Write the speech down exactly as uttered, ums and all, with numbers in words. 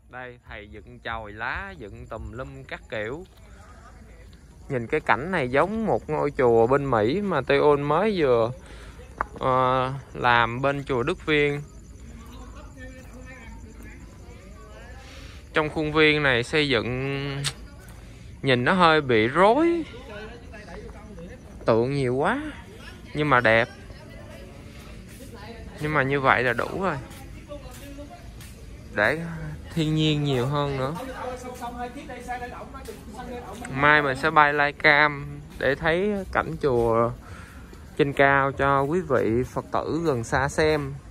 Đây thầy dựng chòi lá, dựng tùm lum các kiểu. Nhìn cái cảnh này giống một ngôi chùa bên Mỹ mà Tây Ôn mới vừa uh, làm bên chùa Đức Viên. Trong khuôn viên này xây dựng nhìn nó hơi bị rối, tượng nhiều quá nhưng mà đẹp. Nhưng mà như vậy là đủ rồi, để thiên nhiên nhiều hơn nữa. Mai mình sẽ bay live cam để thấy cảnh chùa trên cao cho quý vị Phật tử gần xa xem.